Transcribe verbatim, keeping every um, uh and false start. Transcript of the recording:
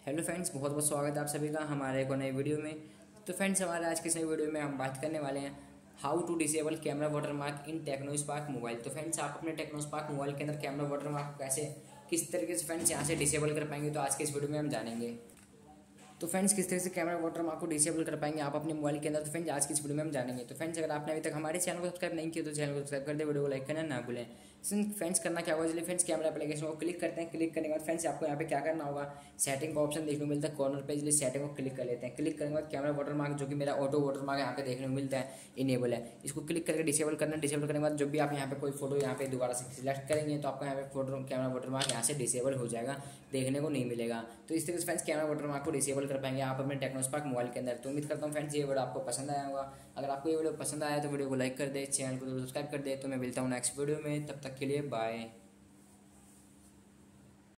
Hello friends, बहुत बहुत स्वागत है आप सभी का हमारे एक और नई वीडियो में। तो फ्रेंड्स, हमारे आज की इस नई वीडियो में हम बात करने वाले हैं how to disable camera watermark in Tecno Spark mobile. तो फ्रेंड्स, आप अपने टेक्नो स्पार्क मोबाइल के अंदर कैमरा वाटरमार्क को कैसे किस तरीके से फ्रेंड्स यहाँ से डिसेबल कर पाएंगे, तो आज के इस वीडियो में हम जानेंगे। तो फ्रेंड्स, किस तरह से कैमरा वाटरमार्क को डिसेबल कर पाएंगे आप अपने मोबाइल के अंदर, तो फ्रेंड्स आज की इस वीडियो में हम जानेंगे। तो फ्रेंड्स, अगर आपने अभी तक हमारे चैनल को सब्सक्राइब नहीं किया तो चैनल को सब्सक्राइब कर दे, वीडियो को लाइक करना ना भूलें। फ्रेंड्स, करना क्या होगा, चलिए फ्रेंड्स कैमरा एप्लीकेशन को क्लिक करते हैं। क्लिक करने के बाद फ्रेंड्स आपको यहाँ पे क्या करना होगा, सेटिंग का ऑप्शन देखने को मिलता है कॉर्नर पे, इसलिए सेटिंग को क्लिक कर लेते हैं। क्लिक करने के बाद कैमरा वाटरमार्क जो कि मेरा ऑटो वाटरमार्क यहाँ पे देखने को मिलता है इनेबल है, इसको क्लिक करके डिसेबल करना। डिसेबल करने के बाद जब भी आप यहाँ पे कोई फोटो यहाँ पे दोबारा से सिलेक्ट करेंगे तो आपको यहाँ पे फोटो कैमरा वाटरमार्क यहाँ से डिसेबल हो जाएगा, देखने को नहीं मिलेगा। तो इस तरीके से फ्रेंड्स कैमरा वाटरमार्क को डिसेबल कर पाएंगे आप अपने टेक्नो स्पार्क मोबाइल के अंदर। तो उम्मीद करता हूँ फ्रेंड्स ये वीडियो आपको पसंद आया होगा। अगर आपको ये वीडियो पसंद आया तो वीडियो को लाइक कर दे, चैनल को सब्सक्राइब कर दे। तो मैं मिलता हूँ नेक्स्ट वीडियो में, तब तक के लिए बाय।